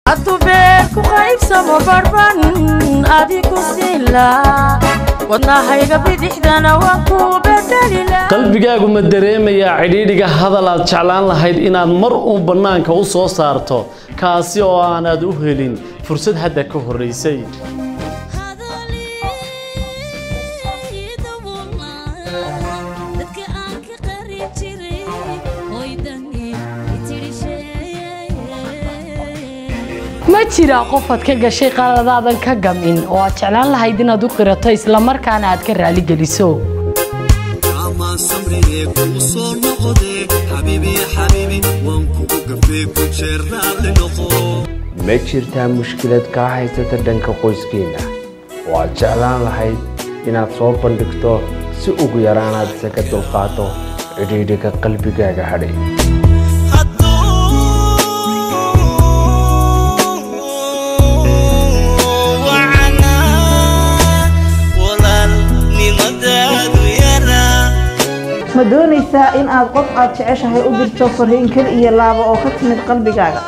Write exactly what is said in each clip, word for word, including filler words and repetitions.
أتوبك وخايف سما بربان أديك وسيلا wadnahayga bidixdana waan ku beddelila qalbigaagu ma dareemaya cidhiidhiga hadal aad jeclaan lahayd inaad mar uun banaanka u soo saarto kaasi oo aanad u helin fursad hadda ka horeysay ma jira qof aad ka gashay qaladaadan ka gamin oo aad jeclaan lahayd inaad u qirato isla markaana aad ka raali geliso ama samriye ku soo noqday habibi habibi waan ku gafay ku jeernaad noqo ma jirta mushkilad ka haysata dhanka qoyskeena oo aad jeclaan lahayd inaad soo bandhigto si ugu yaraan aad isaga dulqaato cidhiidhiga qalbigaaga hadhay ma doonaysaa in aad qof aad jeceshahay u dirto fariin kal iyo laabo oo ka timid qalbigaaga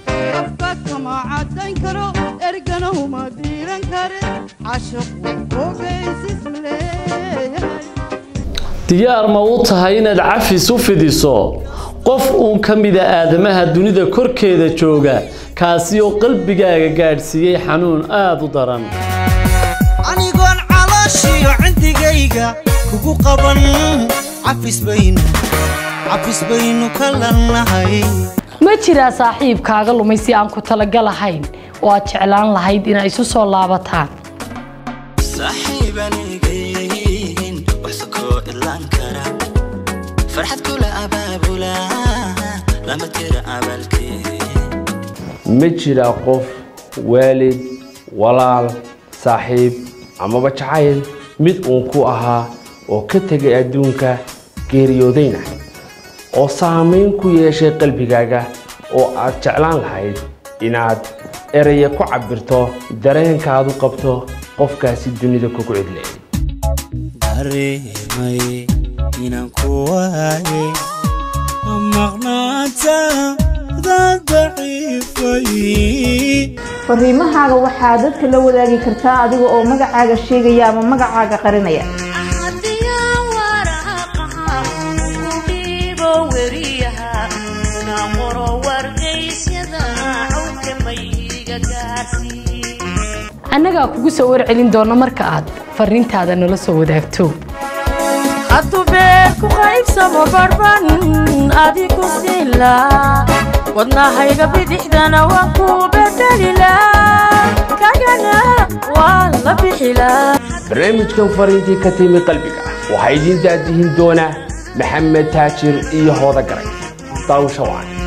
diyaar ma u tahay inaad cafis u fidiso qof uun ka mid ah aadamaha dunida korkeeda jooga kaasi oo qalbigaaga gaadhsiiyay xanuun aad u daran anigoon calooshiyo cindigayga kugu qaban عفيس بينو عفيس بينو كلنا هاي ما جرى صاحب كاغلو ميسي أنكو تلقى هاين واتشعلان لهايد إنا إسو صولابتان صاحباني جايين وحسكو إلا انكرا فرحت كل أبابولا لما ترى أبالكي ما جرى قف والد ولال صاحب أما بجعايل ميد أنكو أها oo ka tagay adduunka geeriyoodayna oo saameyn ku yeeshay qalbigaaga oo aad jeclaan lahayd inaad eraya ku cabirto dareenkaadu qabto qofkaasi dunida kugu cidlay dareemay inaan ku waayay maqnaata daciifay fariimahaaga waxaa dadka la wadaagi kartaa adiga oo magacaaga sheegaya ama magacaaga qarinaya annaga kugu soo warcelin doona marka aad fariintaada nala soo wadaagto atubek khayf sama barban adiku sila wadnahayga bidixdana waan ku beddelila kagana wala bixila barnaamijkan fariintii ka timi qalbiga waxa idin daadihin doona maxamed taajir iyo hooda garay daawasho waan